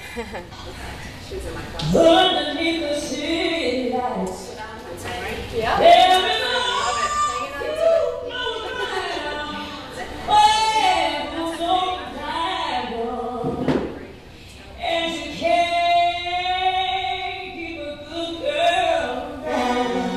She's in my class. Underneath the city lights. Yeah. There is Love it. Hanging on to it. and you can't keep a good girl down.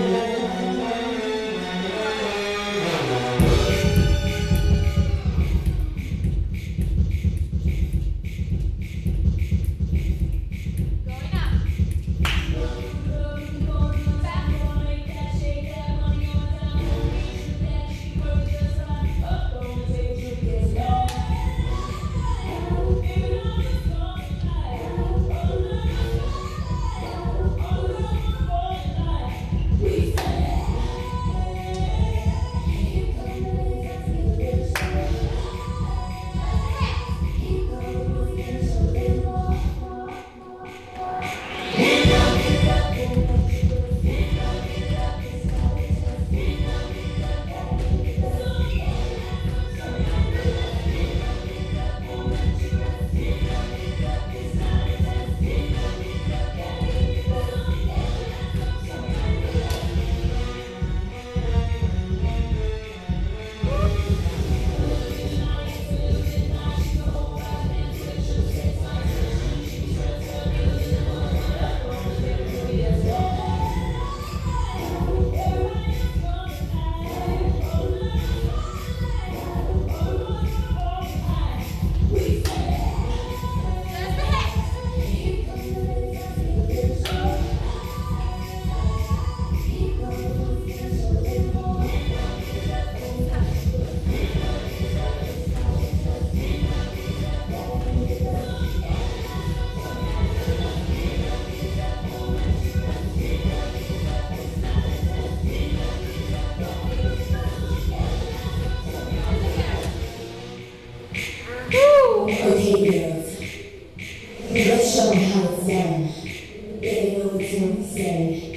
Okay, girls. Let's show them how it's done. They know what to say.